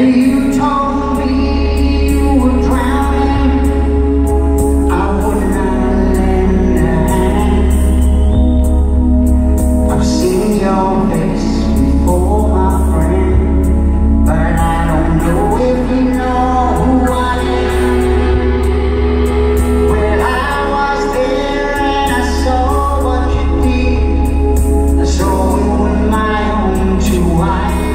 you told me you were drowning, I would not lend a hand. I've seen your face before, my friend, but I don't know if you know who I am. Well, I was there and I saw what you did. I saw you with my own two eyes.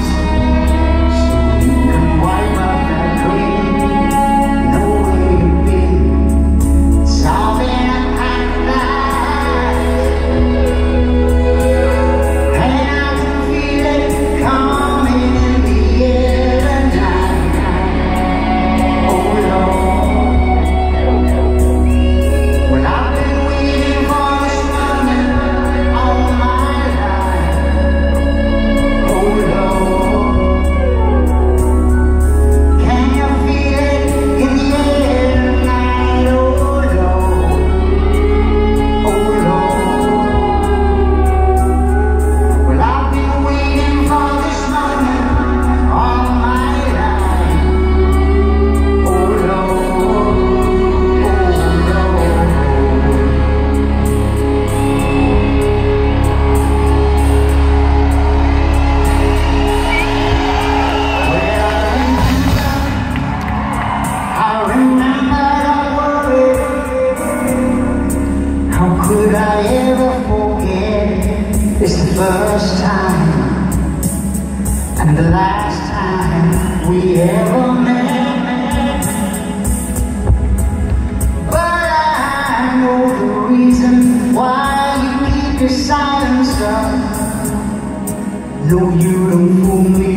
Could I ever forget? It's the first time and the last time we ever met. But I know the reason why you keep your silence up. No, you don't fool me.